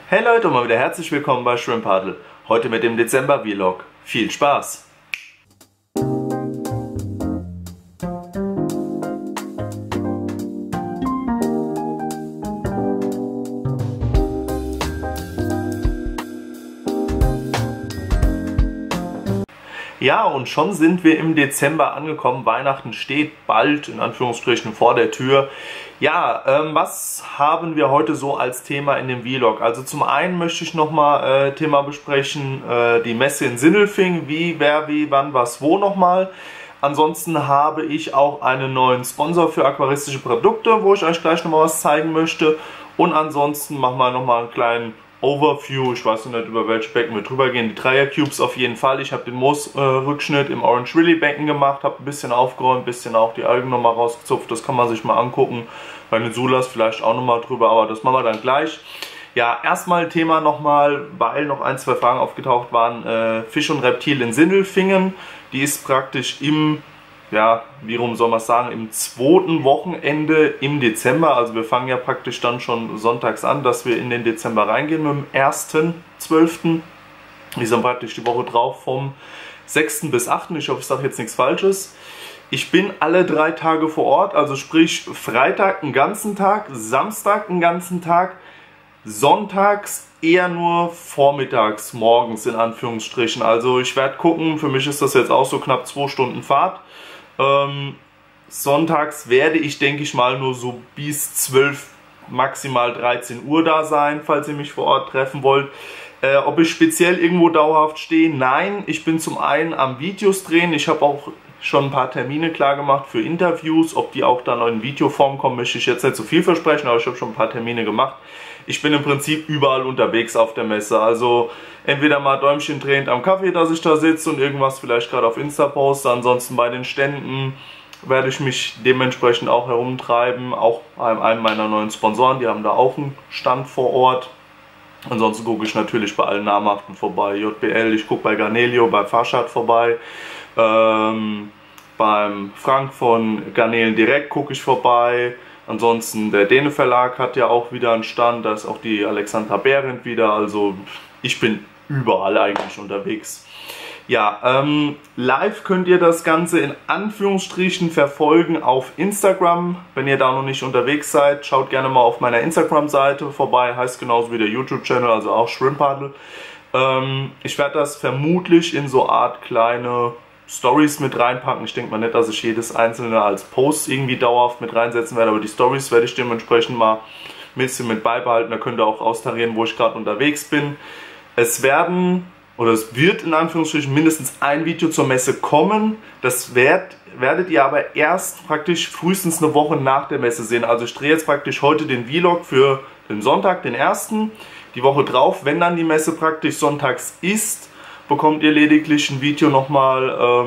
Hey Leute, und mal wieder herzlich willkommen bei Shrimp Paddle. Heute mit dem Dezember-Vlog. Viel Spaß! Ja, und schon sind wir im Dezember angekommen. Weihnachten steht bald, in Anführungsstrichen, vor der Tür. Ja, was haben wir heute so als Thema in dem Vlog? Also zum einen möchte ich nochmal Thema besprechen, die Messe in Sindelfingen, wie, wer, wie, wann, was, wo nochmal. Ansonsten habe ich auch einen neuen Sponsor für aquaristische Produkte, wo ich euch gleich nochmal was zeigen möchte. Und ansonsten machen wir nochmal einen kleinen Overview, ich weiß noch nicht, über welche Becken wir drüber gehen. Die Dreier-Cubes auf jeden Fall. Ich habe den Moosrückschnitt im Orange Willy Becken gemacht, habe ein bisschen aufgeräumt, ein bisschen auch die Algen nochmal rausgezupft. Das kann man sich mal angucken. Bei den Sulas vielleicht auch nochmal drüber, aber das machen wir dann gleich. Ja, erstmal Thema nochmal, weil noch ein, zwei Fragen aufgetaucht waren. Fisch und Reptil in Sindelfingen. Die ist praktisch im, ja, wie rum soll man sagen, im zweiten Wochenende im Dezember. Also wir fangen ja praktisch dann schon sonntags an, dass wir in den Dezember reingehen mit dem 1.12. Die sind praktisch die Woche drauf vom 6. bis 8. Ich hoffe, ich sage jetzt nichts Falsches. Ich bin alle 3 Tage vor Ort, also sprich Freitag einen ganzen Tag, Samstag einen ganzen Tag, sonntags eher nur vormittags, morgens in Anführungsstrichen. Also ich werde gucken, für mich ist das jetzt auch so knapp 2 Stunden Fahrt. Sonntags werde ich, denke ich mal, nur so bis 12, maximal 13 Uhr da sein, falls ihr mich vor Ort treffen wollt. Ob ich speziell irgendwo dauerhaft stehe? Nein, ich bin zum einen am Videos drehen. Ich habe auch schon ein paar Termine klar gemacht für Interviews. Ob die auch dann in Videoform kommen, möchte ich jetzt nicht zu viel versprechen, aber ich habe schon ein paar Termine gemacht. Ich bin im Prinzip überall unterwegs auf der Messe. Also entweder mal Däumchen drehend am Kaffee, dass ich da sitze und irgendwas vielleicht gerade auf Insta poste. Ansonsten bei den Ständen werde ich mich dementsprechend auch herumtreiben. Auch bei einem meiner neuen Sponsoren, die haben da auch einen Stand vor Ort. Ansonsten gucke ich natürlich bei allen namhaften vorbei. JBL, ich gucke bei Garnelio, bei Farshad vorbei. Beim Frank von Garnelen Direkt gucke ich vorbei. Ansonsten der Däne Verlag hat ja auch wieder einen Stand. Da ist auch die Alexandra Behrendt wieder. Also ich bin überall eigentlich unterwegs. Ja, live könnt ihr das Ganze in Anführungsstrichen verfolgen auf Instagram. Wenn ihr da noch nicht unterwegs seid, schaut gerne mal auf meiner Instagram-Seite vorbei. Heißt genauso wie der YouTube-Channel, also auch Shrimp Paddle. Ich werde das vermutlich in so Art kleine Stories mit reinpacken. Ich denke mal nicht, dass ich jedes einzelne als Post irgendwie dauerhaft mit reinsetzen werde, aber die Stories werde ich dementsprechend mal ein bisschen mit beibehalten. Da könnt ihr auch austarieren, wo ich gerade unterwegs bin. Es wird in Anführungsstrichen mindestens ein Video zur Messe kommen. Das werdet ihr aber erst praktisch frühestens eine Woche nach der Messe sehen. Also ich drehe jetzt praktisch heute den Vlog für den Sonntag, den 1. Die Woche drauf, wenn dann die Messe praktisch sonntags ist, bekommt ihr lediglich ein Video nochmal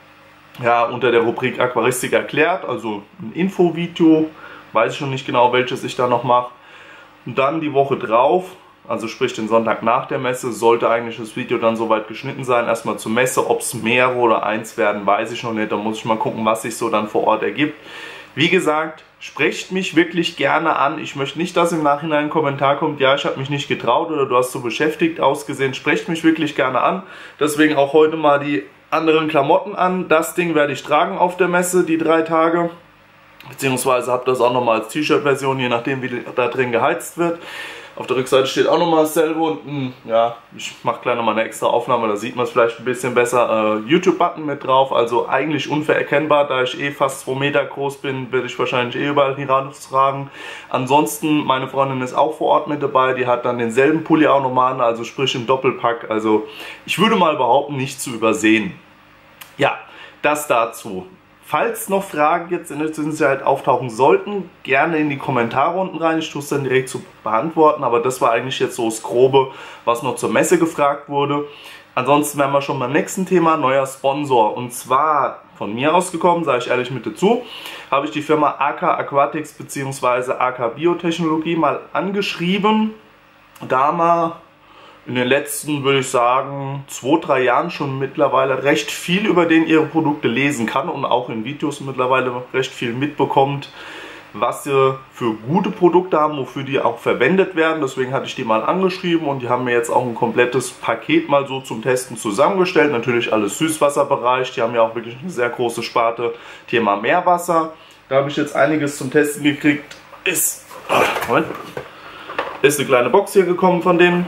ja, unter der Rubrik Aquaristik erklärt, also ein Infovideo, weiß ich noch nicht genau, welches ich da noch mache. Und dann die Woche drauf, also sprich den Sonntag nach der Messe, sollte eigentlich das Video dann soweit geschnitten sein. Erstmal zur Messe, ob es mehrere oder eins werden, weiß ich noch nicht, da muss ich mal gucken, was sich so dann vor Ort ergibt. Wie gesagt, sprecht mich wirklich gerne an. Ich möchte nicht, dass im Nachhinein ein Kommentar kommt, ja, ich habe mich nicht getraut oder du hast so beschäftigt ausgesehen. Sprecht mich wirklich gerne an. Deswegen auch heute mal die anderen Klamotten an. Das Ding werde ich tragen auf der Messe, die 3 Tage. Beziehungsweise habe das auch nochmal als T-Shirt-Version, je nachdem wie da drin geheizt wird. Auf der Rückseite steht auch nochmal dasselbe und ja, ich mache gleich nochmal eine extra Aufnahme, da sieht man es vielleicht ein bisschen besser. YouTube-Button mit drauf, also eigentlich unvererkennbar, da ich fast 2 Meter groß bin, werde ich wahrscheinlich überall die Radios tragen. Ansonsten, meine Freundin ist auch vor Ort mit dabei, die hat dann denselben Pulli auch nochmal an, also sprich im Doppelpack. Also ich würde mal behaupten, nicht zu übersehen. Ja, das dazu. Falls noch Fragen jetzt in der Zwischenzeit auftauchen sollten, gerne in die Kommentare unten rein. Ich tue es dann direkt zu beantworten, aber das war eigentlich jetzt so das Grobe, was noch zur Messe gefragt wurde. Ansonsten wären wir schon beim nächsten Thema, neuer Sponsor. Und zwar von mir ausgekommen, sage ich ehrlich mit dazu, habe ich die Firma AK Aquatics bzw. AK Biotechnologie mal angeschrieben. Da mal in den letzten, würde ich sagen, 2-3 Jahren schon mittlerweile recht viel über ihre Produkte lesen kann und auch in Videos mittlerweile recht viel mitbekommt. was sie für gute Produkte haben, wofür die auch verwendet werden. Deswegen hatte ich die mal angeschrieben und die haben mir jetzt auch ein komplettes Paket mal so zum Testen zusammengestellt. Natürlich alles Süßwasserbereich, die haben ja auch wirklich eine sehr große Sparte Thema Meerwasser. Da habe ich jetzt einiges zum Testen gekriegt. Ist eine kleine Box hier gekommen von denen.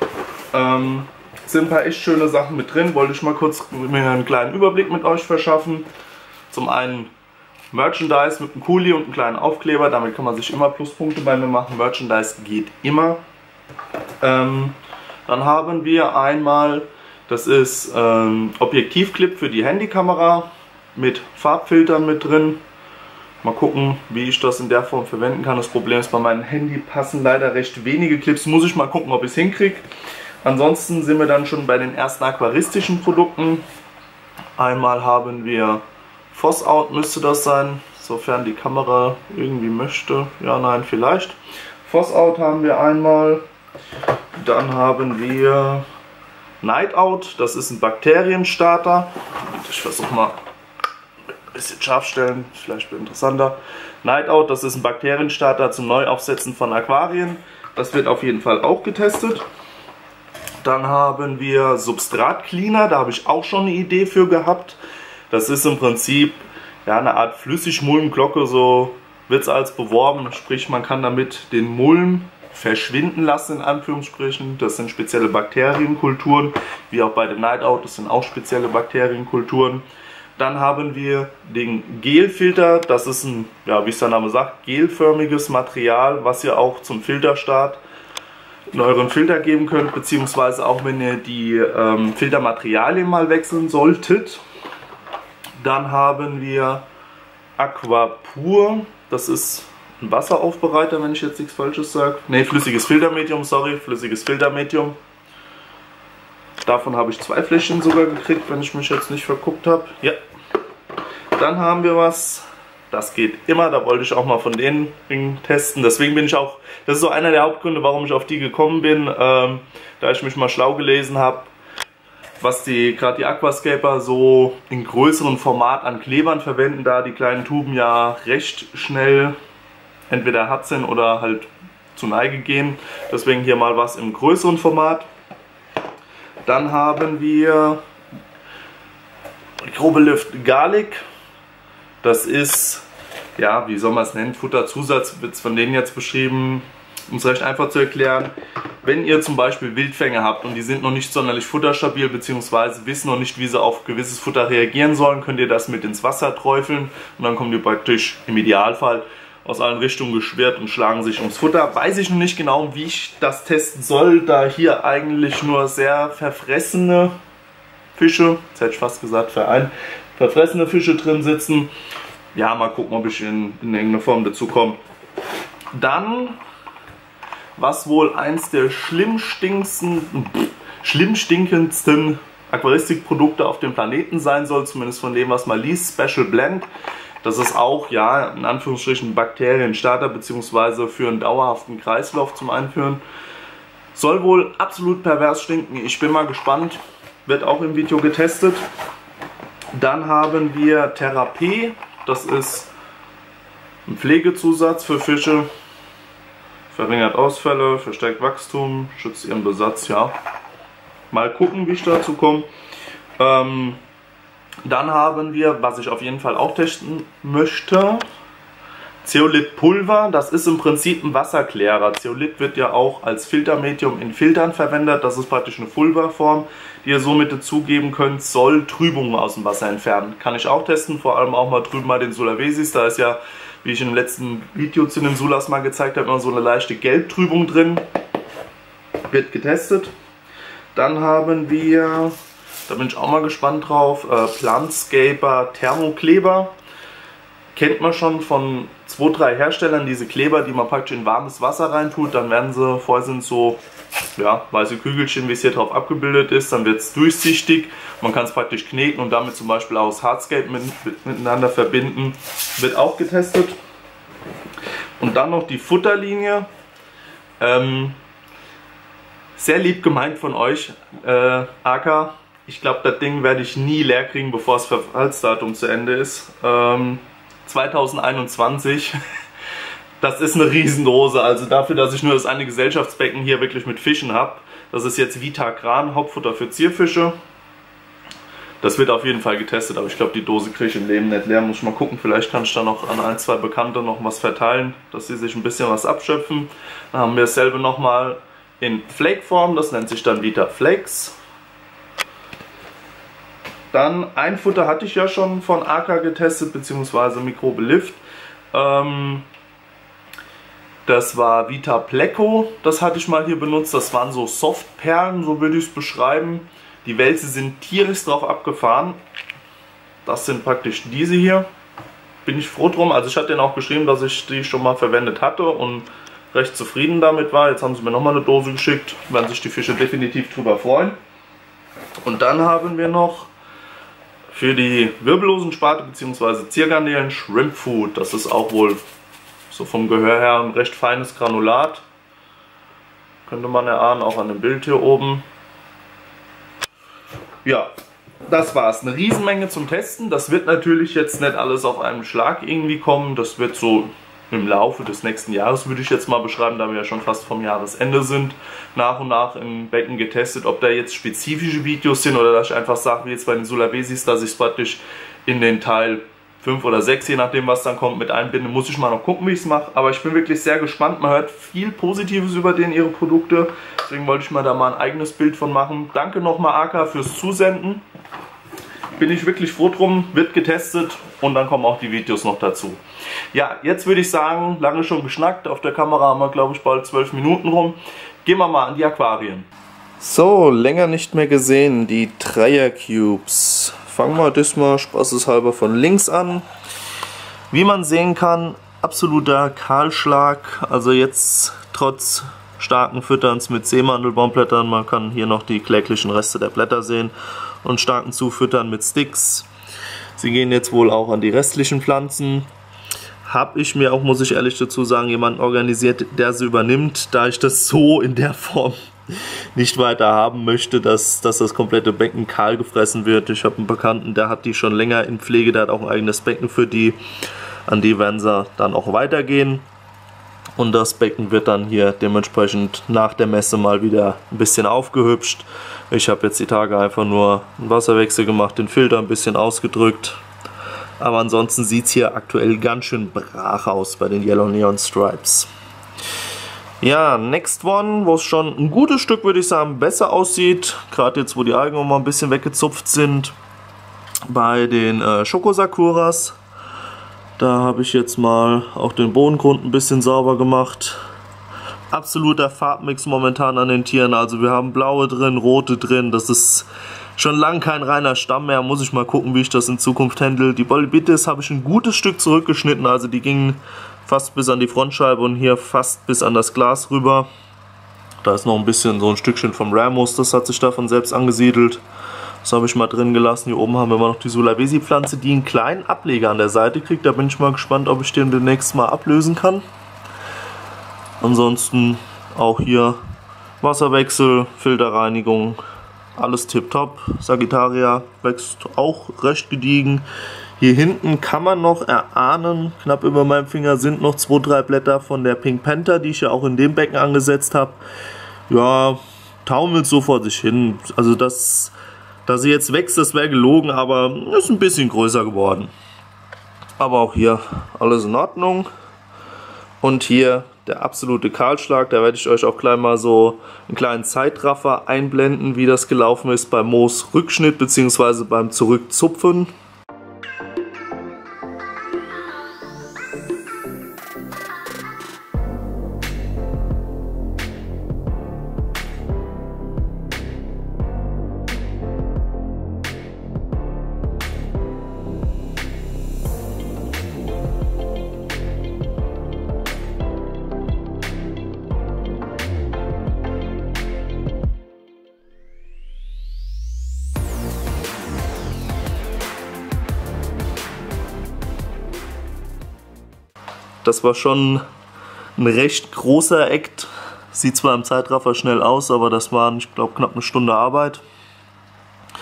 Sind ein paar echt schöne Sachen mit drin. Wollte ich mal kurz mir einen kleinen Überblick mit euch verschaffen. Zum einen Merchandise mit einem Kuli und einem kleinen Aufkleber. Damit kann man sich immer Pluspunkte bei mir machen. Merchandise geht immer. Dann haben wir einmal, das ist Objektivclip für die Handykamera mit Farbfiltern mit drin. Mal gucken, wie ich das in der Form verwenden kann. Das Problem ist, bei meinem Handy passen leider recht wenige Clips. Muss ich mal gucken, ob ich es hinkriege. Ansonsten sind wir dann schon bei den ersten aquaristischen Produkten. Einmal haben wir Phos-Out, müsste das sein, sofern die Kamera irgendwie möchte. Ja, nein, vielleicht. Phos-Out haben wir einmal. Dann haben wir Night Out, das ist ein Bakterienstarter. Ich versuche mal ein bisschen scharf stellen, vielleicht wird interessanter. Night Out, das ist ein Bakterienstarter zum Neuaufsetzen von Aquarien. Das wird auf jeden Fall auch getestet. Dann haben wir Substrat Cleaner, da habe ich auch schon eine Idee für gehabt. Das ist im Prinzip ja, eine Art Flüssigmulmglocke, so wird es als beworben. Sprich, man kann damit den Mulm verschwinden lassen, in Anführungsstrichen. Das sind spezielle Bakterienkulturen, wie auch bei dem Night Out, das sind auch spezielle Bakterienkulturen. Dann haben wir den Gelfilter, das ist ein, ja, wie es der Name sagt, gelförmiges Material, was ihr auch zum Filterstart in euren Filter geben könnt, beziehungsweise auch wenn ihr die Filtermaterialien mal wechseln solltet. Dann haben wir Aquapur, das ist ein Wasseraufbereiter, wenn ich jetzt nichts Falsches sage. Ne, flüssiges Filtermedium, sorry, flüssiges Filtermedium. Davon habe ich 2 Fläschchen sogar gekriegt, wenn ich mich jetzt nicht verguckt habe. Ja. Dann haben wir was, das geht immer, da wollte ich auch mal von den Dingen testen. Deswegen bin ich auch, das ist so einer der Hauptgründe, warum ich auf die gekommen bin, da ich mich mal schlau gelesen habe, was gerade die Aquascaper so in größerem Format an Klebern verwenden, da die kleinen Tuben ja recht schnell entweder hart sind oder halt zu Neige gehen. Deswegen hier mal was im größeren Format. Dann haben wir Grobelift Garlic. Das ist, ja, wie soll man es nennen, Futterzusatz wird es von denen jetzt beschrieben. Um es recht einfach zu erklären, wenn ihr zum Beispiel Wildfänge habt und die sind noch nicht sonderlich futterstabil bzw. wissen noch nicht, wie sie auf gewisses Futter reagieren sollen, könnt ihr das mit ins Wasser träufeln und dann kommen die praktisch im Idealfall aus allen Richtungen geschwirrt und schlagen sich ums Futter. Weiß ich noch nicht genau, wie ich das testen soll, da hier eigentlich nur sehr verfressene Fische, jetzt hätte ich fast gesagt verfressene Fische drin sitzen. Ja, mal gucken, ob ich in irgendeiner Form dazu komme. Dann, was wohl eins der schlimm stinkendsten Aquaristikprodukte auf dem Planeten sein soll, zumindest von dem, was man liest, Special Blend. Das ist auch, ja, in Anführungsstrichen Bakterienstarter bzw. für einen dauerhaften Kreislauf zum Einführen. Soll wohl absolut pervers stinken. Ich bin mal gespannt. Wird auch im Video getestet. Dann haben wir Therapie. Das ist ein Pflegezusatz für Fische. Verringert Ausfälle, verstärkt Wachstum, schützt ihren Besatz, ja. Mal gucken, wie ich dazu komme. Dann haben wir, was ich auf jeden Fall auch testen möchte, Zeolit-Pulver. Das ist im Prinzip ein Wasserklärer. Zeolit wird ja auch als Filtermedium in Filtern verwendet. Das ist praktisch eine Pulverform, die ihr somit dazugeben könnt. Soll Trübungen aus dem Wasser entfernen. Kann ich auch testen, vor allem auch mal drüben bei den Sulavesis. Da ist ja, wie ich im letzten Video zu den Sulas mal gezeigt habe, immer so eine leichte Gelbtrübung drin. Wird getestet. Dann haben wir, da bin ich auch mal gespannt drauf, Plantscaper Thermokleber. Kennt man schon von 2, 3 Herstellern, diese Kleber, die man praktisch in warmes Wasser reintut. Dann werden sie, vorher sind so, ja, weiße Kügelchen, wie es hier drauf abgebildet ist. Dann wird es durchsichtig. Man kann es praktisch kneten und damit zum Beispiel auch das Hardscape miteinander verbinden. Wird auch getestet. Und dann noch die Futterlinie. Sehr lieb gemeint von euch, AK. Ich glaube, das Ding werde ich nie leer kriegen, bevor das Verfallsdatum zu Ende ist. 2021. Das ist eine Riesendose, also dafür, dass ich nur das eine Gesellschaftsbecken hier wirklich mit Fischen habe. Das ist jetzt Vita-Gran, Hauptfutter für Zierfische. Das wird auf jeden Fall getestet, aber ich glaube, die Dose kriege ich im Leben nicht leer. Muss ich mal gucken, vielleicht kann ich da noch an ein, zwei Bekannte noch was verteilen, dass sie sich ein bisschen was abschöpfen. Dann haben wir dasselbe nochmal in Flake-Form, das nennt sich dann Vita Flakes. Dann ein Futter hatte ich ja schon von Arca getestet, beziehungsweise Mikrobe Lift. Das war Vita Pleco, das hatte ich mal hier benutzt. Das waren so Softperlen, so würde ich es beschreiben. Die Wälze sind tierisch drauf abgefahren. Das sind praktisch diese hier. Bin ich froh drum. Also ich hatte denen auch geschrieben, dass ich die schon mal verwendet hatte und recht zufrieden damit war. Jetzt haben sie mir nochmal eine Dose geschickt. Werden sich die Fische definitiv drüber freuen. Und dann haben wir noch für die wirbellosen Sparte bzw. Ziergarnelen Shrimp Food. Das ist auch wohl so vom Gehör her ein recht feines Granulat. Könnte man erahnen, auch an dem Bild hier oben. Ja, das war's. Eine Riesenmenge zum Testen. Das wird natürlich jetzt nicht alles auf einen Schlag irgendwie kommen. Das wird so im Laufe des nächsten Jahres, würde ich jetzt mal beschreiben, da wir ja schon fast vom Jahresende sind, nach und nach im Becken getestet. Ob da jetzt spezifische Videos sind oder dass ich einfach sage, wie jetzt bei den Sulavesis, dass ich es praktisch in den Teil 5 oder 6, je nachdem was dann kommt, mit einbinde, muss ich mal noch gucken, wie ich es mache. Aber ich bin wirklich sehr gespannt. Man hört viel Positives über ihre Produkte. Deswegen wollte ich mal da mal ein eigenes Bild von machen. Danke nochmal Arca fürs Zusenden. Bin ich wirklich froh drum. Wird getestet und dann kommen auch die Videos noch dazu. Ja, jetzt würde ich sagen, lange schon geschnackt. Auf der Kamera haben wir, glaube ich, bald 12 Minuten rum. Gehen wir mal an die Aquarien. So, länger nicht mehr gesehen, die Dreier Cubes. Fangen wir diesmal spaßeshalber von links an. Wie man sehen kann, absoluter Kahlschlag. Also jetzt trotz starken Fütterns mit Seemandelbaumblättern, man kann hier noch die kläglichen Reste der Blätter sehen, und starken Zufüttern mit Sticks. Sie gehen jetzt wohl auch an die restlichen Pflanzen. Habe ich mir auch, muss ich ehrlich dazu sagen, jemanden organisiert, der sie übernimmt, da ich das so in der Form nicht weiter haben möchte, dass das komplette Becken kahl gefressen wird. Ich habe einen Bekannten, der hat die schon länger in Pflege, der hat auch ein eigenes Becken für die. An die werden sie dann auch weitergehen. Und das Becken wird dann hier dementsprechend nach der Messe mal wieder ein bisschen aufgehübscht. Ich habe jetzt die Tage einfach nur einen Wasserwechsel gemacht, den Filter ein bisschen ausgedrückt. Aber ansonsten sieht es hier aktuell ganz schön brach aus bei den Yellow Neon Stripes. Ja, next one, wo es schon ein gutes Stück, würde ich sagen, besser aussieht. Gerade jetzt, wo die Algen noch mal ein bisschen weggezupft sind. Bei den Schokosakuras. Da habe ich jetzt mal auch den Bodengrund ein bisschen sauber gemacht. Absoluter Farbmix momentan an den Tieren. Also wir haben blaue drin, rote drin. Das ist schon lange kein reiner Stamm mehr. Muss ich mal gucken, wie ich das in Zukunft handle. Die Bolibittis habe ich ein gutes Stück zurückgeschnitten. Also die gingen fast bis an die Frontscheibe und hier fast bis an das Glas rüber. Da ist noch ein bisschen so ein Stückchen vom Ramus. Das hat sich davon selbst angesiedelt. Das habe ich mal drin gelassen. Hier oben haben wir immer noch die Sulavesi-Pflanze, die einen kleinen Ableger an der Seite kriegt. Da bin ich mal gespannt, ob ich den demnächst mal ablösen kann. Ansonsten auch hier Wasserwechsel, Filterreinigung, alles tipptopp. Sagittaria wächst auch recht gediegen. Hier hinten kann man noch erahnen, knapp über meinem Finger sind noch 2-3 Blätter von der Pink Panther, die ich ja auch in dem Becken angesetzt habe. Ja, taumelt so vor sich hin. Also dass sie jetzt wächst, das wäre gelogen, aber ist ein bisschen größer geworden. Aber auch hier alles in Ordnung. Und hier der absolute Kahlschlag, da werde ich euch auch gleich mal so einen kleinen Zeitraffer einblenden, wie das gelaufen ist beim Moosrückschnitt bzw. beim Zurückzupfen. Das war schon ein recht großer Act. Sieht zwar im Zeitraffer schnell aus, aber das waren, ich glaube, knapp eine Stunde Arbeit.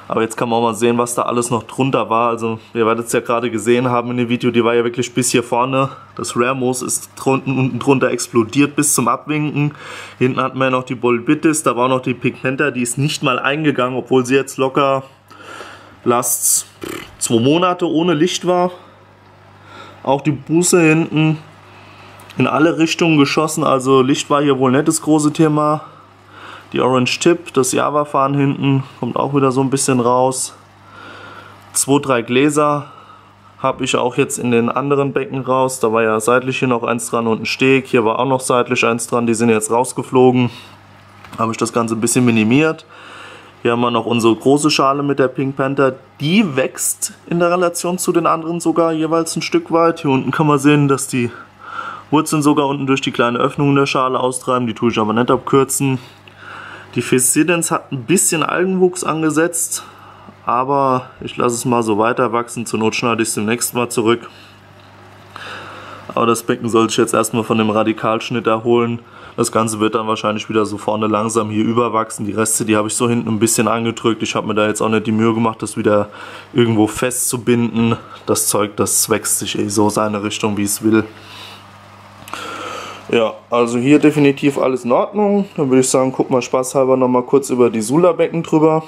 Aber jetzt kann man auch mal sehen, was da alles noch drunter war. Also ihr werdet es ja gerade gesehen haben in dem Video, die war ja wirklich bis hier vorne. Das Rare Moos ist unten drunter explodiert bis zum Abwinken. Hinten hatten wir ja noch die Bolbitis, da war noch die Pigmenta, die ist nicht mal eingegangen, obwohl sie jetzt locker last 2 Monate ohne Licht war. Auch die Buße hinten in alle Richtungen geschossen, also Licht war hier wohl nicht das große Thema. Die Orange Tip, das Java-Fahren hinten, kommt auch wieder so ein bisschen raus. 2, 3 Gläser habe ich auch jetzt in den anderen Becken raus. Da war ja seitlich hier noch eins dran und ein Steg. Hier war auch noch seitlich eins dran, die sind jetzt rausgeflogen. Habe ich das Ganze ein bisschen minimiert. Hier haben wir noch unsere große Schale mit der Pink Panther. Die wächst in der Relation zu den anderen sogar jeweils ein Stück weit. Hier unten kann man sehen, dass die Wurzeln sogar unten durch die kleine Öffnung in der Schale austreiben. Die tue ich aber nicht abkürzen. Die Phaecidens hat ein bisschen Algenwuchs angesetzt, aber ich lasse es mal so weiter wachsen. Zur Not schneide ich es demnächst mal zurück. Aber das Becken sollte ich jetzt erstmal von dem Radikalschnitt erholen. Das Ganze wird dann wahrscheinlich wieder so vorne langsam hier überwachsen. Die Reste, die habe ich so hinten ein bisschen angedrückt. Ich habe mir da jetzt auch nicht die Mühe gemacht, das wieder irgendwo festzubinden. Das Zeug, das wächst sich eh so seine Richtung, wie es will. Ja, also hier definitiv alles in Ordnung. Dann würde ich sagen, guck mal spaßhalber noch mal kurz über die Sula-Becken drüber.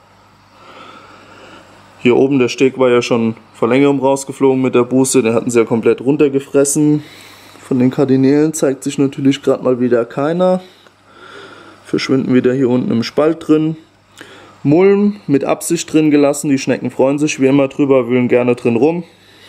Hier oben der Steg war ja schon vor längerem rausgeflogen mit der Buße. Den hatten sie ja komplett runtergefressen. Von den Kardinälen zeigt sich natürlich gerade mal wieder keiner. Verschwinden wieder hier unten im Spalt drin. Mulm mit Absicht drin gelassen. Die Schnecken freuen sich wie immer drüber, wühlen gerne drin rum.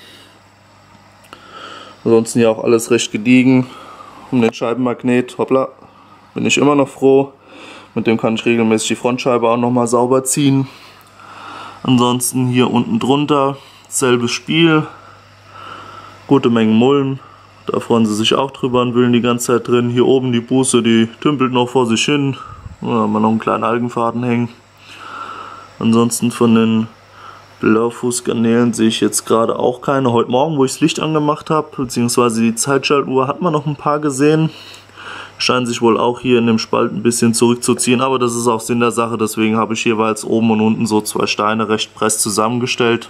Ansonsten ja auch alles recht gediegen. Um den Scheibenmagnet, hoppla, bin ich immer noch froh. Mit dem kann ich regelmäßig die Frontscheibe auch nochmal sauber ziehen. Ansonsten hier unten drunter, selbes Spiel. Gute Mengen Mulm, da freuen sie sich auch drüber und wühlen die ganze Zeit drin. Hier oben die Buße, die tümpelt noch vor sich hin. Da haben wir noch einen kleinen Algenfaden hängen. Ansonsten von den Blaufußgarnelen sehe ich jetzt gerade auch keine. Heute Morgen, wo ich das Licht angemacht habe, beziehungsweise die Zeitschaltuhr, hat man noch ein paar gesehen. Scheinen sich wohl auch hier in dem Spalt ein bisschen zurückzuziehen, aber das ist auch Sinn der Sache. Deswegen habe ich jeweils oben und unten so 2 Steine recht press zusammengestellt.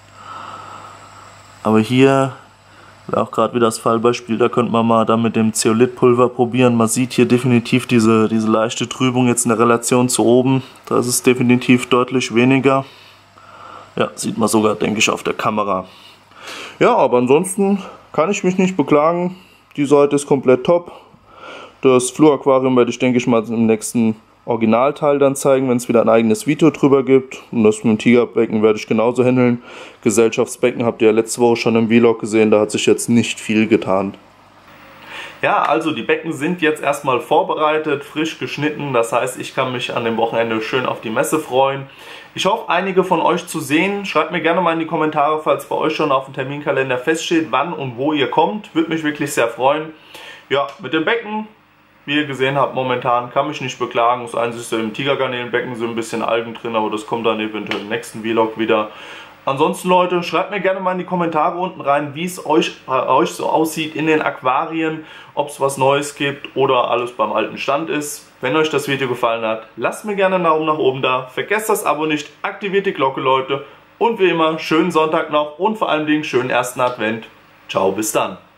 Aber hier wäre auch gerade wieder das Fallbeispiel, da könnte man mal dann mit dem Zeolithpulver probieren. Man sieht hier definitiv diese leichte Trübung jetzt in der Relation zu oben. Da ist es definitiv deutlich weniger. Ja, sieht man sogar, denke ich, auf der Kamera. Ja, aber ansonsten kann ich mich nicht beklagen. Die Seite ist komplett top. Das Fluor-Aquarium werde ich, denke ich, mal im nächsten Originalteil dann zeigen, wenn es wieder ein eigenes Video drüber gibt. Und das mit dem Tigerbecken werde ich genauso handeln. Gesellschaftsbecken habt ihr ja letzte Woche schon im Vlog gesehen, da hat sich jetzt nicht viel getan. Ja, also die Becken sind jetzt erstmal vorbereitet, frisch geschnitten. Das heißt, ich kann mich an dem Wochenende schön auf die Messe freuen. Ich hoffe, einige von euch zu sehen. Schreibt mir gerne mal in die Kommentare, falls bei euch schon auf dem Terminkalender feststeht, wann und wo ihr kommt. Würde mich wirklich sehr freuen. Ja, mit dem Becken, wie ihr gesehen habt, momentan kann mich nicht beklagen. Das einzige im Tigergarnelenbecken sind ein bisschen Algen drin, aber das kommt dann eventuell im nächsten Vlog wieder. Ansonsten, Leute, schreibt mir gerne mal in die Kommentare unten rein, wie es bei euch so aussieht in den Aquarien, ob es was Neues gibt oder alles beim alten Stand ist. Wenn euch das Video gefallen hat, lasst mir gerne einen Daumen nach oben da, vergesst das Abo nicht, aktiviert die Glocke, Leute, und wie immer, schönen Sonntag noch und vor allen Dingen schönen ersten Advent. Ciao, bis dann.